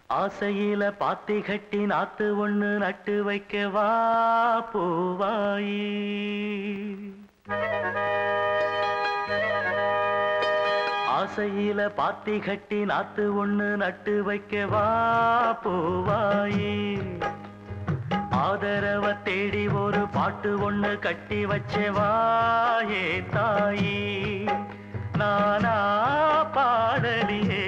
ஆசையில பாத்தி கட்டி நாத்து ஒண்ணு நட்டு வைக்கவா பூவாயி. ஆசையில பாத்தி கட்டி நாத்து ஒண்ணு நட்டு வைக்கவா பூவாயி. ஆதரவ தேடி ஒரு பாட்டு ஒண்ணு கட்டி வச்சவா ஏ தாயி. நானா பாடலியே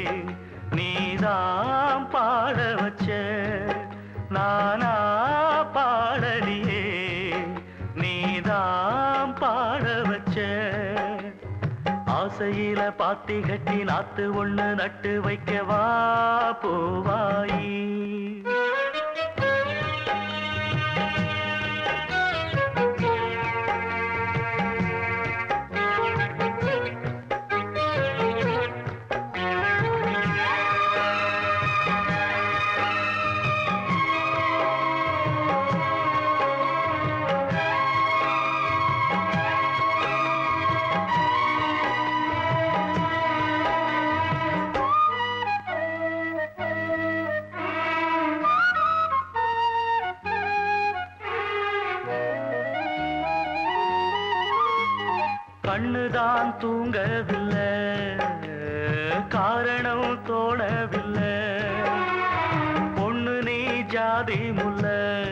நீதான் பாட வச்ச. நானா பாடலியே நீதான் பாட வச்ச. ஆசையில பாத்தி கட்டி நாத்து ஒண்ணு நட்டு வைக்கவா பூவாயி. கண்ணுதான் தூங்கவில்லை, காரணம் தோணவில்லை. பொண்ணு நீ ஜாதி முல்ல,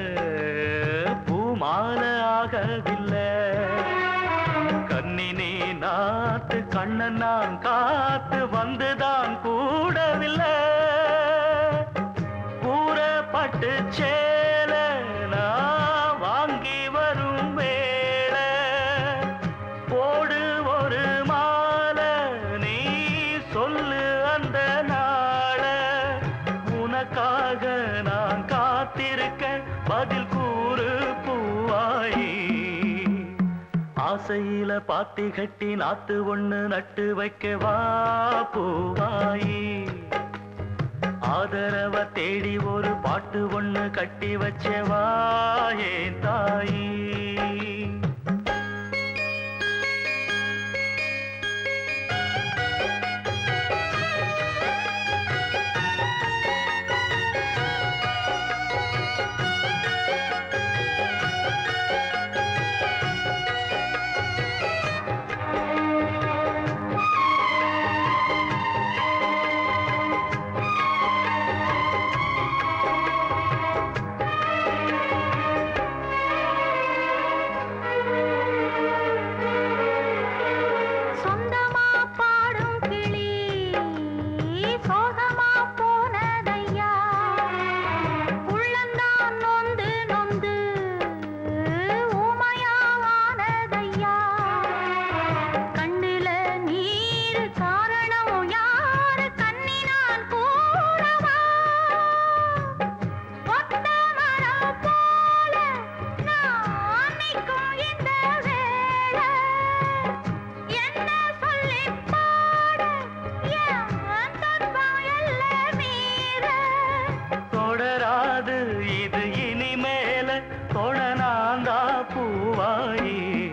பூமால ஆகவில்லை. கண்ணி நீ நாத்து கண்ணன் நான் காத்து வந்துதான் கூடவில்லை. கூறப்பட்டு சேல நான் வாங்கி வரும் வேளை. போடு ஒரு மாலை நீ சொல்லு அந்த நாள. உனக்காக நான் காத்திருக்க பதில் கூறு பூவாயி. ஆசையில பாத்தி கட்டி நாத்து ஒண்ணு நட்டு வைக்கவா பூவாயி. ஆதரவ தேடி ஒரு பாட்டு ஒண்ணு கட்டி வச்சவா ஏன் தாயி. இது இனிமேல தொடனாந்தா பூவாயி.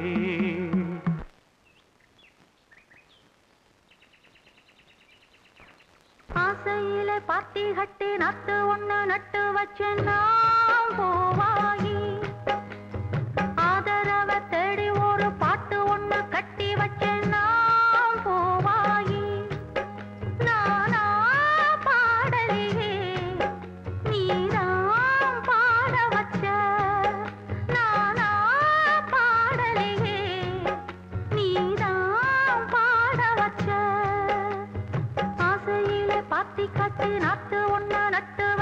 ஆசையில பாத்தி கட்டி நட்டு ஒண்ணு நட்டு வச்சேன்னா பூவாயி. ஆதரவ தேடி ஒரு பாட்டு ஒண்ணு கட்டி வச்சேன்னா பூவாயி. நானா பாடலியே நீதான் பாட வச்ச. நானா பாடலியே நீதான் பாட வச்ச. ஆசையிலே பாத்தி கட்டி நாத்து ஒண்ணு நட்டு